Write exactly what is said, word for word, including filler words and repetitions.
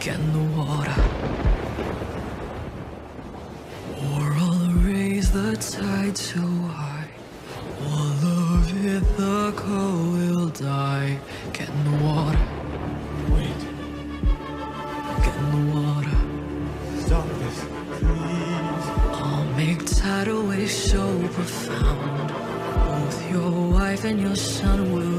Get in the water, or I'll raise the tide so high. All of Ithaca will die. Get in the water. Wait. Get in the water. Stop this, please. I'll make tidal waves so profound. Both your wife and your son will